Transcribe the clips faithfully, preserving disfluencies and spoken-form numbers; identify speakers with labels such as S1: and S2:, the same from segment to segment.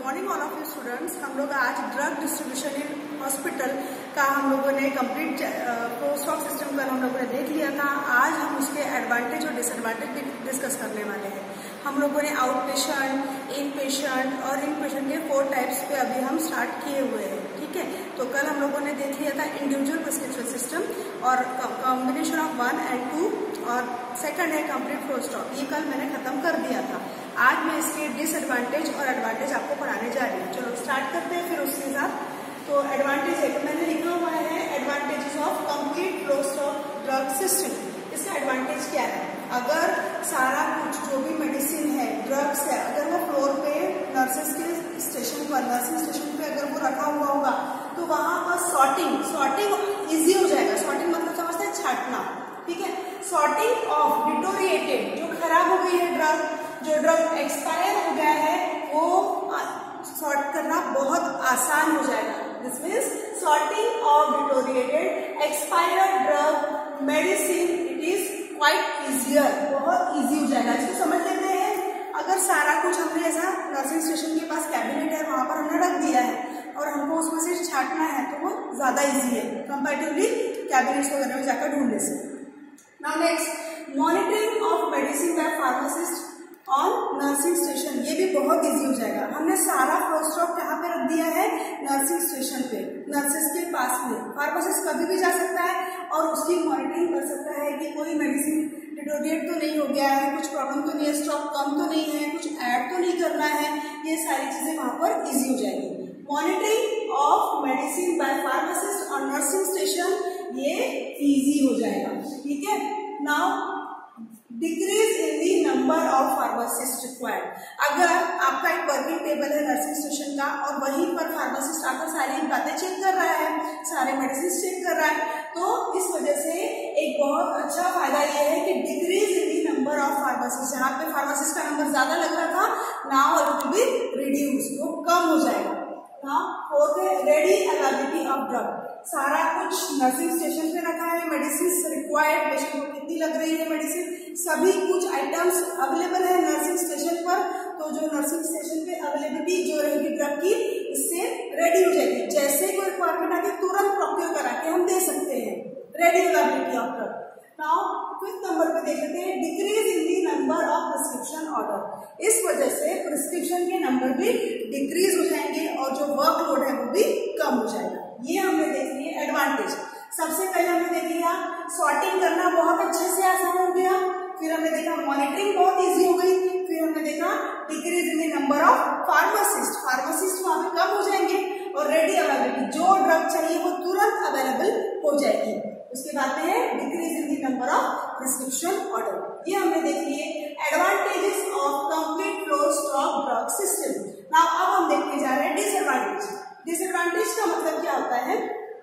S1: Morning all of you students. हम लोग आज ड्रग डिस्ट्रीब्यूशन इन हॉस्पिटल का हम लोगों ने कंप्लीट पोस्ट ऑफ सिस्टम कल हम लोगों ने देख लिया था। आज हम उसके एडवांटेज और डिसएडवांटेज डिस्कस करने वाले हैं। हम लोगों ने आउट पेशेंट, इन पेशेंट और इन पेशेंट के फोर टाइप्स पे अभी हम स्टार्ट किए हुए हैं। ठीक है, तो कल हम लोगों ने देख लिया था इंडिविजुअल प्रिस्क्रिप्शन सिस्टम और combination of one and two, और सेकंड है कंप्लीट फ्लो स्टॉप। ये कल मैंने खत्म कर दिया था। आज मैं इसके डिसएडवांटेज और एडवांटेज आपको पढ़ाने जा रही हूँ। चलो स्टार्ट करते हैं फिर उसके साथ। तो एडवांटेज है तो मैंने लिखा हुआ है advantages of complete flow stop drug system. इसका एडवांटेज क्या है? अगर सारा कुछ जो भी मेडिसिन है, ड्रग्स है, अगर वो फ्लोर पे नर्सेस के स्टेशन पर नर्सिंग स्टेशन पे अगर वो रखा हुआ होगा तो वहां पर सॉर्टिंग सॉर्टिंग इजी हो जाएगा। सॉर्टिंग मतलब समझते हैं छांटना। ठीक है, सॉर्टिंग ऑफ डिटोरिएटेड, जो खराब हो गई है ड्रग, जो ड्रग एक्सपायर हो गया है, वो सॉर्ट करना बहुत आसान हो जाएगा। This means sorting of deteriorated expired drug medicine it is quite easier, बहुत इजी हो जाएगा। इसको समझ लेते हैं। अगर सारा कुछ हमने ऐसा नर्सिंग स्टेशन के पास कैबिनेट है, वहां पर हमने रख दिया है और हमको उसमें से छांटना है तो वो ज्यादा इजी है कंपैरेटिवली कैबिनेट्स वगैरह में जाकर ढूंढने से। Now next, monitoring of medicine by pharmacist on nursing station, ये भी बहुत इजी हो जाएगा। हमने सारा फ्लो स्टॉप कहाँ पे रख दिया है? नर्सिंग स्टेशन पे, नर्सेस के पास में। फार्मासिस्ट कभी भी जा सकता है और उसकी मॉनिटरिंग कर सकता है कि कोई मेडिसिन डिटोरिएट तो नहीं हो गया है, कुछ प्रॉब्लम तो नहीं है, स्टॉक कम तो नहीं है, कुछ ऐड तो नहीं करना है। ये सारी चीजें वहां पर इजी हो जाएगी। Monitoring of medicine by pharmacist on nursing station, ये इजी हो जाएगा। ठीक है, now decrease in the number of pharmacist required. अगर आपका एक वर्किंग टेबल है नर्सिंग स्टेशन का और वहीं पर फार्मासिस्ट आकर सारी बातें चेक कर रहा है, सारे मेडिसिन चेक कर रहा है, तो इस वजह से एक बहुत अच्छा फायदा ये है कि decrease in the number of pharmacist. जहाँ पे फार्मासिस्ट का नंबर ज्यादा लग रहा था, now it will be reduce, वो कम हो जाएगा। नाउ फोर्थ है रेडी अवेलेबिलिटी ऑफ ड्रग। सारा कुछ नर्सिंग स्टेशन पे रखा है, मेडिसिन रिक्वायर्ड, पेशेंट को कितनी लग रही है मेडिसिन, सभी कुछ आइटम्स अवेलेबल है नर्सिंग स्टेशन पर। तो जो नर्सिंग स्टेशन पे अवेलेबिलिटी जो रहेगी ड्रग की, इससे रेडी हो जाएगी। जैसे कोई रिक्वायरमेंट आके तुरंत प्रोक्योर करा के हम दे सकते हैं। Ready availability of drug. Now fifth number पे देख लेते हैं decrease in the number of prescription order. इस वजह से प्रिस्क्रिप्शन के नंबर भी डिक्रीज हो जाएंगे और जो वर्कलोड है वो भी कम हो जाएगा। ये हमने देख लिया एडवांटेज। सबसे पहले हमने देख लिया सॉर्टिंग करना बहुत अच्छे से आसान हो गया। फिर हमने देखा मॉनिटरिंग बहुत इजी हो गई। फिर हमने देखा decrease in the number of pharmacist, pharmacist वहां पे कम हो जाएंगे और रेडी अवेलेबिलिटी, जो ड्रग चाहिए वो तुरंत अवेलेबल हो जाएगी। उसके बाद में है decrease in the number of prescription order. ये हमने देख लिए advantages of complete flow stop drug system. Now अब हम देखने जा रहे हैं डिसएडवांटेज। डिसएडवांटेज का मतलब क्या होता है?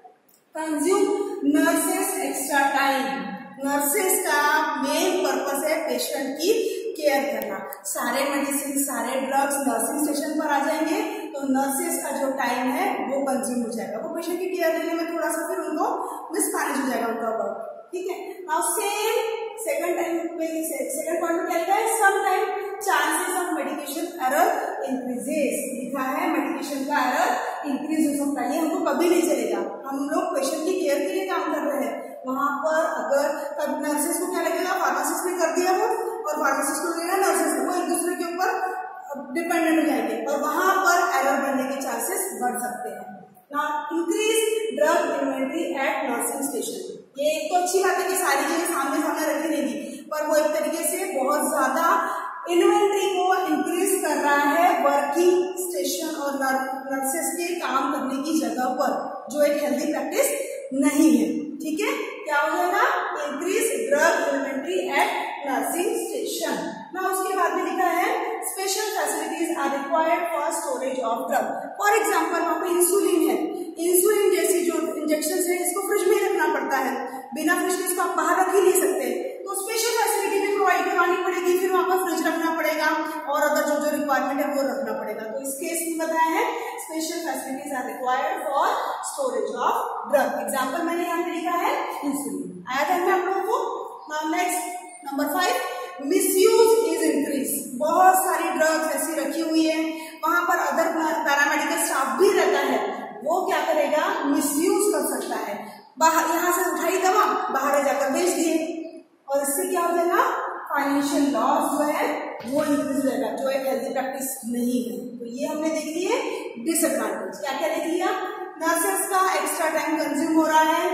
S1: Consume nurses extra time. Nurses का मेन पर्पस है पेशेंट की केयर करना। सारे मेडिसिन, सारे ड्रग्स नर्सिंग स्टेशन पर आ जाएंगे तो नर्सेस का जो टाइम है वो कंज्यूम हो जाएगा। वो पेशेंट की केयर लेने में थोड़ा सा फिर उनको मिसमैनेज हो जाएगा उनका वर्क। ठीक है, नाउ सेम सेकंड टाइम पे सेकंड पॉइंट में क्या लिखा है? Some time chances of medication error increases. लिखा है मेडिकेशन का एरर इंक्रीज हो सकता है। ये हमको कभी नहीं चलेगा। हम लोग पेशेंट की केयर के लिए काम कर रहे हैं। वहां पर अगर कभी नर्सेस को क्या लगेगा, फार्मासिस्ट ने कर दिया वो और फार्मासिस्ट को लगेगा नर्सेस को, वो एक दूसरे के ऊपर डिपेंडेंट हो जाएंगे और वहां पर एरर बनने के चांसेस बढ़ सकते हैं। Now increase drug inventory at nursing station. ये एक तो अच्छी बात है कि सारी चीजें सामने सामने रखी रहेगी, पर वो एक तरीके से बहुत ज्यादा इन्वेंट्री को इंक्रीज कर रहा है वर्किंग स्टेशन और नर्सेस के काम करने की जगह पर, जो एक हेल्दी प्रैक्टिस नहीं है। ठीक है, क्या हो जाएगा? Increase drug inventory at nursing station. ना उसके बाद में लिखा है special facilities are required for storage of drug. For example वहां पे इंसुलिन है, इंसुलिन जैसी जो इंजेक्शन है इसको फ्रिज में रखना पड़ता है। बिना फ्रिज के इसको आप बाहर रख ही नहीं सकते, तो स्पेशल फैसिलिटी भी प्रोवाइड करवानी पड़ेगी। फिर वहां पर फ्रिज रखना पड़ेगा और अदर जो जो रिक्वायरमेंट है वो रखना पड़ेगा। तो इस केस में बताया है special facilities are required for storage of drug. Example मैंने यहाँ पे लिखा है इंसुलिन। आया था आप लोगों को। Now next number five, misuse is increase. बहुत सारी ड्रग्स ऐसी रखी हुई है, वहां पर अदर वो क्या करेगा, मिसयूज कर सकता है। बाहर यहाँ से उठाई दवा, बाहर जाकर बेच दिए, और इससे क्या हो जाएगा, फाइनेंशियल लॉस जो है वो इंक्रीज हो जाएगा, जो एक हेल्थी प्रैक्टिस नहीं है। तो ये हमने देख लिए डिसएडवांटेज। क्या क्या देख लिया, नर्सेस का एक्स्ट्रा टाइम कंज्यूम हो रहा है,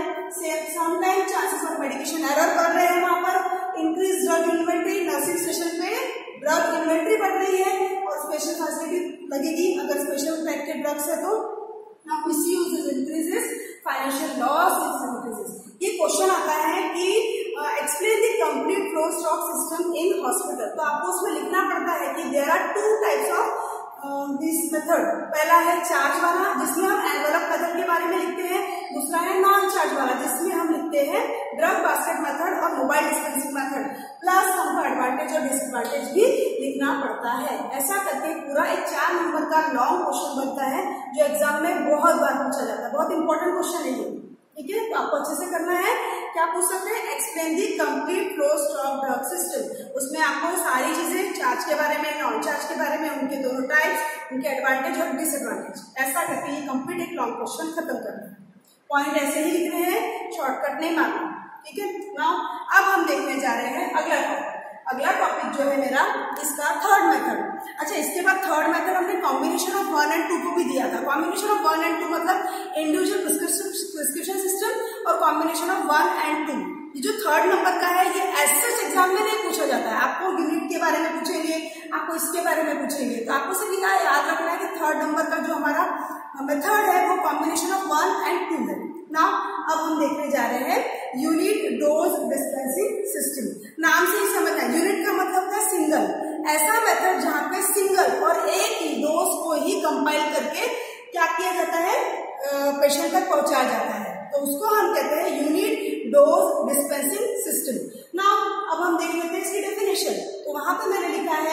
S1: sometime chances of medication error बढ़ रहे हैं, वहां पर increase drug inventory, nursing station पे ड्रग इन्वेंट्री बढ़ रही है और स्पेशल फैसिलिटी लगेगी अगर स्पेशल टाइप के ड्रग्स है तो। Now misuse increases, financial loss increases. ये क्वेश्चन आता है कि explain the complete flow stock system in hospital, तो आपको उसमें लिखना पड़ता है कि there are two types of this method. पहला है चार्ज वाला जिसमें हम एनवेलप मेथड के बारे में लिखते हैं, दूसरा है नॉन चार्ज वाला जिसमें हम लिखते हैं ड्रग बास्केट मेथड और मोबाइल डिस्पेंसिंग मेथड, प्लस हमको एडवांटेज और डिसएडवांटेज भी लिखना पड़ता है। ऐसा करके पूरा एक चार नंबर का लॉन्ग क्वेश्चन बनता है जो एग्जाम में बहुत बार पूछा जाता है, बहुत इंपॉर्टेंट क्वेश्चन है ये, ठीक है। तो आपको अच्छे से करना है। क्या पूछ सकते हैं, explain the complete flow stock drug system. उसमें आपको सारी चीजें चार्ज के बारे में, नॉन चार्ज के बारे में, उनके दोनों टाइप्स, उनके एडवांटेज और डिसएडवांटेज, ऐसा करके ये कंप्लीट एक लॉन्ग क्वेश्चन खत्म करना है। पॉइंट ऐसे ही लिख रहे हैं, शॉर्टकट नहीं मारना, ठीक है। नाउ अब हम देखने जा रहे हैं अगला टॉपिक। अगला टॉपिक जो है मेरा इसका थर्ड मेथड। अच्छा, इसके बाद थर्ड मेथड हमने combination of one and two को भी दिया था। Combination of one and two मतलब इंडिविजुअल प्रिस्क्रिप्शन सिस्टम और combination of one and two. ये जो थर्ड नंबर का है ये ऐसे एग्जाम में नहीं पूछा जाता है, आपको यूनिट के बारे में पूछेंगे, आपको इसके बारे में पूछेंगे, तो आपको सिर्फ क्या याद रखना है कि थर्ड नंबर का जो हमारा मेथड है वो combination of one and two है। नाउ अब हम देखने जा रहे हैं यूनिट डोज डिस्पेंसिंग सिस्टम। नाम से ही समझना है, यूनिट का मतलब है सिंगल, ऐसा मेथड जहाँ पे सिंगल और एक ही डोज को ही कंपाइल करके क्या किया जाता है, पेशेंट तक पहुंचाया जाता है, तो उसको हम कहते हैं unit dose dispensing system. Now अब हम देख लेते हैं इसकी डेफिनेशन। तो वहां पे मैंने लिखा है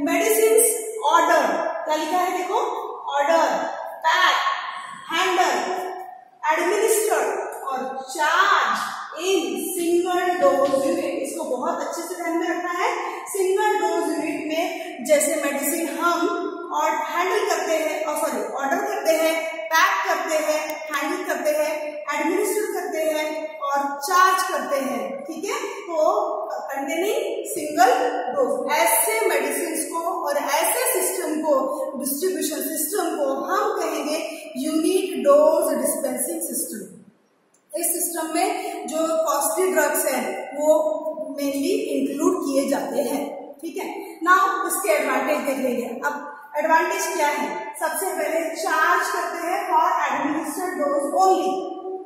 S1: मेडिसिन ऑर्डर, क्या लिखा है देखो, ऑर्डर, पैक, हैंडल, एडमिनिस्टर्ड और charge in single dose unit. इसको बहुत अच्छे से ध्यान में रखना है। सिंगल डोज यूनिट में जैसे मेडिसिन हम और हैंडल करते हैं, और सॉरी ऑर्डर करते हैं, पैक करते हैं, हैंडल करते हैं, एडमिनिस्टर करते हैं और चार्ज करते हैं, ठीक है। तो कंटेनिंग सिंगल डोज, ऐसे मेडिसिन को और ऐसे सिस्टम को, डिस्ट्रीब्यूशन सिस्टम को हम कहेंगे यूनिट डोज डिस्पेंसिंग सिस्टम। इस सिस्टम में जो कॉस्टली ड्रग्स हैं वो मेनली इंक्लूड किए जाते हैं, ठीक है। नाउ इसके एडवांटेज देख लेंगे। अब एडवांटेज क्या है, सबसे पहले चार्ज करते हैं फॉर एडमिनिस्टर्ड डोज ओनली।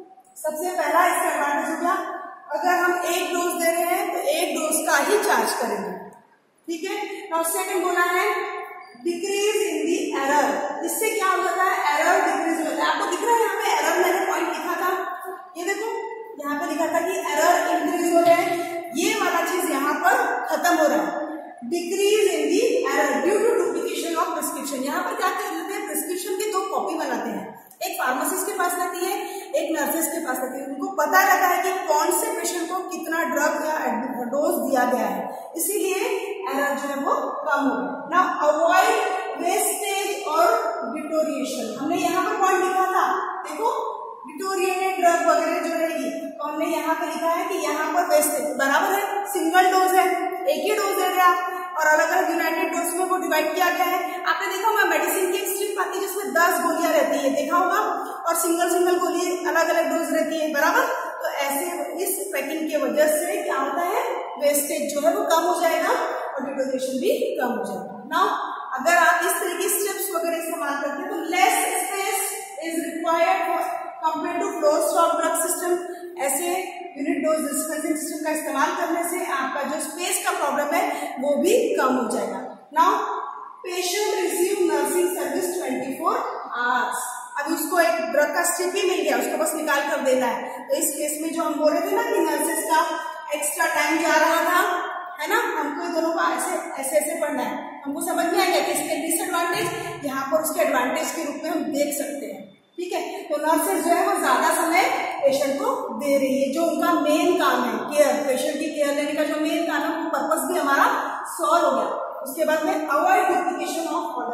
S1: सबसे पहला इसका एडवांटेज हो गया, अगर हम एक डोज दे रहे हैं तो एक डोज का ही चार्ज करेंगे, ठीक है। नाउ सेकंड बोला है डिक्रीज इन दी एरर। इससे क्या हो जाता है, एरर डिक्रीज हो जाता है। आपको दिख रहा है यहाँ पे एरर मैंने पॉइंट लिखा था, ये देखो यहाँ पे लिखा था कि एरर इंक्रीज हो रहे हैं, ये वाला चीज यहाँ पर खत्म हो रहा है। Decrease in the error due to duplication of prescription. यहाँ पर क्या करते हैं, प्रिस्क्रिप्शन की दो कॉपी बनाते हैं, एक फार्मासिस्ट के पास रहती है, एक नर्सेस के पास रहती है। उनको पता रहता है कि कौन से पेशेंट को कितना ड्रग या डोज दिया गया है, इसीलिए एरर जो है वो कम हो। ना अवॉइड वेस्टेज और डिटोरिएशन, हमने यहाँ पर पॉइंट लिखा था, देखो डिटोरिएटेड ड्रग वगैरह जो रहेगी, तो हमने यहाँ पे लिखा है कि यहाँ पर वेस्टेज बराबर है, सिंगल डोज है, एक ही डोज दे दिया और अलग अलग यूनाइटेड डोज में वो डिवाइड किया गया है। आपने देखा होगा मेडिसिन की एक स्ट्रिप आती है जिसमें दस गोलियां रहती है, देखा होगा, और सिंगल सिंगल गोली अलग अलग डोज रहती है, बराबर। तो ऐसे इस पैकिंग की वजह से क्या होता है, वेस्टेज जो है वो कम हो जाएगा और डिटोरिएशन भी कम हो जाएगा। नाउ अगर आप इस तरह की स्ट्रिप्स वगैरह इस्तेमाल करते हैं तो less space is required compare to flow stock drug system. ऐसे यूनिट डोज डिस्पेंसिंग सिस्टम का इस्तेमाल करने से आपका जो स्पेस का प्रॉब्लम है वो भी कम हो जाएगा। Now patient receive nursing service twenty four hours. अभी उसको एक ड्रग का स्ट्रिप ही मिल गया, उसको बस निकाल कर देना है। तो इस केस में जो हम बोल रहे थे ना कि नर्सेस का एक्स्ट्रा टाइम जा रहा था, है ना, हमको ये दोनों को ऐसे ऐसे ऐसे पढ़ना है। हमको समझ में आ गया कि इसके डिसएडवांटेज यहाँ पर उसके एडवांटेज के रूप में हम देख सकते हैं, ठीक है। तो नर्सेस जो है वो ज्यादा समय पेशेंट को दे रही है, जो उनका मेन काम है, केयर, पेशेंट की केयर लेने का जो मेन काम है वो पर्पस भी हमारा सॉल्व हो गया। उसके बाद में अवॉइड डुप्लीकेशन ऑफ ऑर्डर,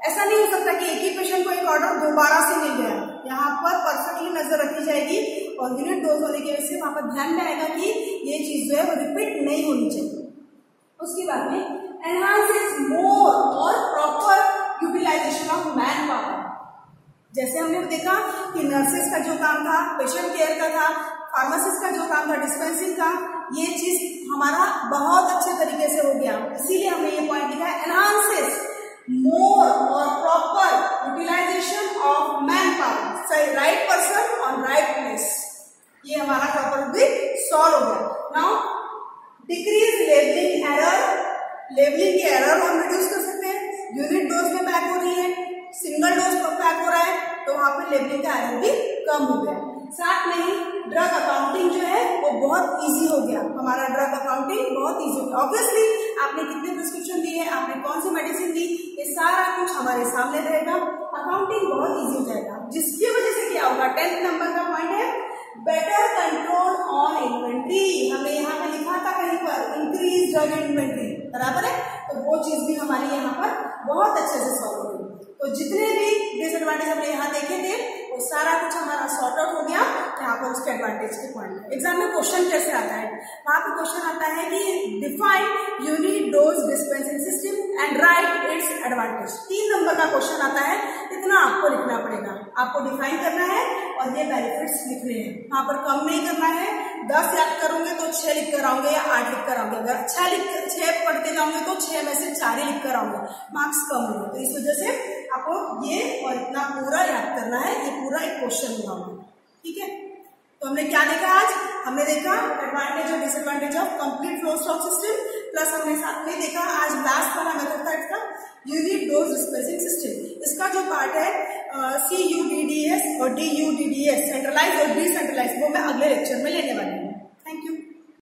S1: ऐसा नहीं हो सकता कि एक ही पेशेंट को एक ऑर्डर दोबारा से मिल गया, यहाँ पर परफेक्टली नजर रखी जाएगी और यूनिट डोज होने की वजह से वहां पर ध्यान में आएगा कि ये चीज जो है वो रिपीट नहीं होनी चाहिए। उसके बाद में एनहांसेस मोर और proper utilization of man power. जैसे हमने देखा कि नर्सेस का जो काम था पेशेंट केयर का था, फार्मासिस्ट का जो काम था डिस्पेंसिंग का, ये चीज हमारा बहुत अच्छे तरीके से हो गया। इसीलिए हमने ये पॉइंट लिखा है एनहांसेस मोर और proper utilization of man power, सही right person on right place. ये हमारा प्रॉपर भी सॉल्व हो गया। Now decrease labelling error, labelling के एरर हम रिड्यूस कर सकते हैं। यूनिट डोज में पैक हो रही है, सिंगल डोज पर पैक हो रहा है, तो वहां पर लेबलिंग का एरर भी कम हो गया। साथ में ही ड्रग अकाउंटिंग जो है वो बहुत इजी हो गया, हमारा ड्रग अकाउंटिंग बहुत इजी हो गया। ऑब्वियसली आपने कितने प्रिस्क्रिप्शन दिए, आपने कौन सी मेडिसिन दी, ये सारा कुछ हमारे सामने रहेगा, अकाउंटिंग बहुत इजी हो जाएगा। जिसकी वजह से क्या होगा, टेंथ नंबर का पॉइंट है बेटर कंट्रोल ऑन इन्वेंट्री। हमने यहाँ पे लिखा था कहीं पर इंक्रीज ड्रग इन्वेंट्री, बराबर है, तो वो चीज भी हमारी यहाँ पर बहुत अच्छे से सॉल्व होगी। तो जितने भी डिसएडवांटेज हमने यहाँ देखे थे वो सारा कुछ हमारा सॉर्ट आउट हो गया। यहाँ पर उसके एडवांटेज के पॉइंट एग्जाम में क्वेश्चन कैसे आता है, वहां पर क्वेश्चन आता है कि define unit dose dispensing system and write its advantage. तीन नंबर का क्वेश्चन आता है, इतना आपको लिखना पड़ेगा, आपको डिफाइन करना है और ये बेनिफिट्स लिखने हैं। वहां पर कम नहीं करना है, दस याद करोगे तो छह लिख कर आओगे या आठ लिख कर आओगे, अगर छह लिख छह पढ़ते जाओगे तो छह में से चार ही लिख कर आओगे, मार्क्स कम होंगे। तो इस वजह से आपको ये और इतना पूरा याद करना है, ये पूरा एक क्वेश्चन बनाओगे, ठीक है। तो हमने क्या देखा आज, हमने देखा एडवांटेज और disadvantage of complete flow stock system, plus हमने साथ में देखा आज लास्ट वाला मेथड था इसका यूनिट डोज डिस्पेंसिंग सिस्टम। इसका जो पार्ट है C U D D S और D U D D S, centralise और डिसेंट्रलाइज, वो मैं अगले लेक्चर में लेने वाली हूँ। Thank you.